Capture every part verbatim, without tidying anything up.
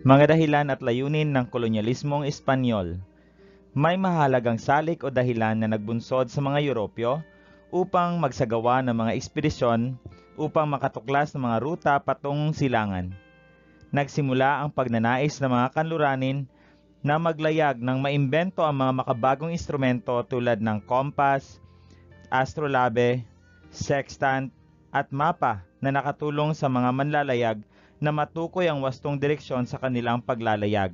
Mga dahilan at layunin ng kolonyalismong Espanyol. May mahalagang salik o dahilan na nagbunsod sa mga Europyo upang magsagawa ng mga ekspedisyon upang makatuklas ng mga ruta patungong silangan. Nagsimula ang pagnanais ng mga kanluranin na maglayag ng maimbento ang mga makabagong instrumento tulad ng kompas, astrolabe, sextant at mapa na nakatulong sa mga manlalayag na matukoy ang wastong direksyon sa kanilang paglalayag.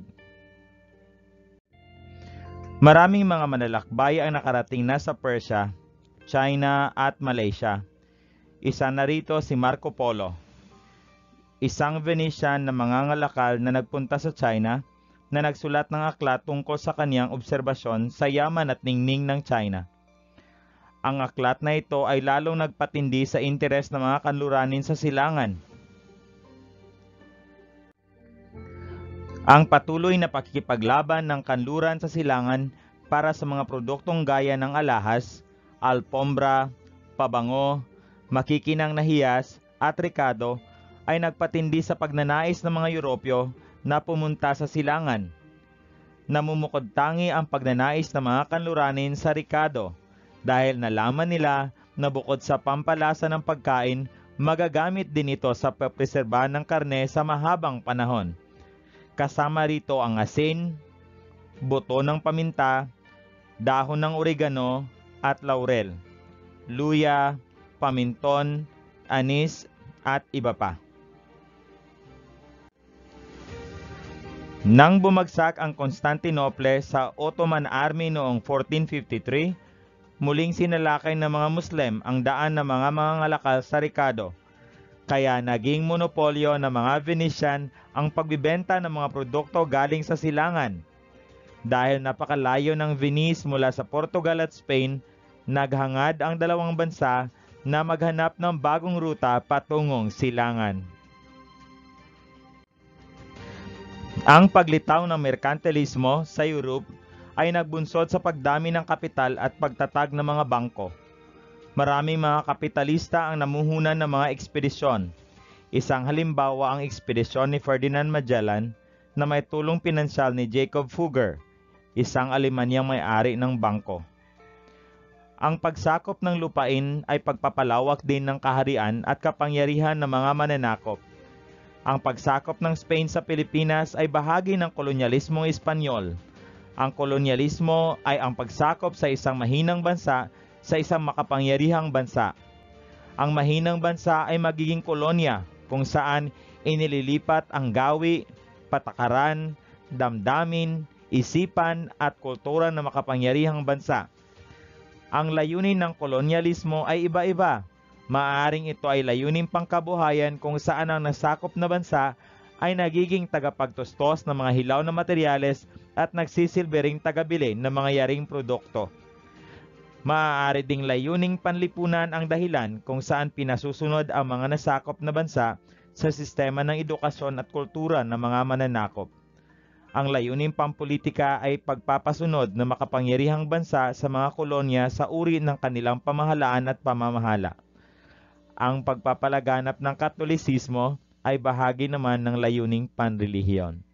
Maraming mga manlalakbay ang nakarating na sa Persia, China at Malaysia. Isa na rito si Marco Polo, isang Venetian na mangangalakal na nagpunta sa China na nagsulat ng aklat tungkol sa kaniyang obserbasyon sa yaman at ningning ng China. Ang aklat na ito ay lalong nagpatindi sa interes ng mga kanluranin sa silangan. Ang patuloy na pakikipaglaban ng kanluran sa silangan para sa mga produktong gaya ng alahas, alpombra, pabango, makikinang na hiyas at rekado ay nagpatindi sa pagnanais ng mga Europyo na pumunta sa silangan. Namumukod tangi ang pagnanais ng mga kanluranin sa rekado dahil nalaman nila na bukod sa pampalasa ng pagkain, magagamit din ito sa pagpreserba ng karne sa mahabang panahon. Kasama rito ang asin, buto ng paminta, dahon ng oregano at laurel, luya, paminton, anis at iba pa. Nang bumagsak ang Constantinople sa Ottoman Army noong fourteen fifty-three, muling sinalakay ng mga Muslim ang daan ng mga mangangalakal sa rekado. Kaya naging monopolyo ng mga Venetian ang pagbibenta ng mga produkto galing sa silangan. Dahil napakalayo ng Venice mula sa Portugal at Spain, naghangad ang dalawang bansa na maghanap ng bagong ruta patungong silangan. Ang paglitaw ng merkantilismo sa Europe ay nagbunsod sa pagdami ng kapital at pagtatag ng mga bangko. Maraming mga kapitalista ang namuhunan ng mga ekspedisyon. Isang halimbawa ang ekspedisyon ni Ferdinand Magellan na may tulong pinansyal ni Jacob Fugger, isang Alemanyang may-ari ng bangko. Ang pagsakop ng lupain ay pagpapalawak din ng kaharian at kapangyarihan ng mga mananakop. Ang pagsakop ng Spain sa Pilipinas ay bahagi ng kolonyalismong Espanyol. Ang kolonyalismo ay ang pagsakop sa isang mahinang bansa sa isang makapangyarihang bansa. Ang mahinang bansa ay magiging kolonya kung saan inililipat ang gawi, patakaran, damdamin, isipan at kultura ng makapangyarihang bansa. Ang layunin ng kolonyalismo ay iba-iba. Maaaring ito ay layunin pangkabuhayan kung saan ang nasakop na bansa ay nagiging tagapagtustos ng mga hilaw na materyales at nagsisilbering tagabili ng mga yaring produkto. Maaari ding layuning panlipunan ang dahilan kung saan pinasusunod ang mga nasakop na bansa sa sistema ng edukasyon at kultura ng mga mananakop. Ang layuning pampolitika ay pagpapasunod ng makapangyarihang bansa sa mga kolonya sa uri ng kanilang pamahalaan at pamamahala. Ang pagpapalaganap ng Katolisismo ay bahagi naman ng layuning panrelihiyon.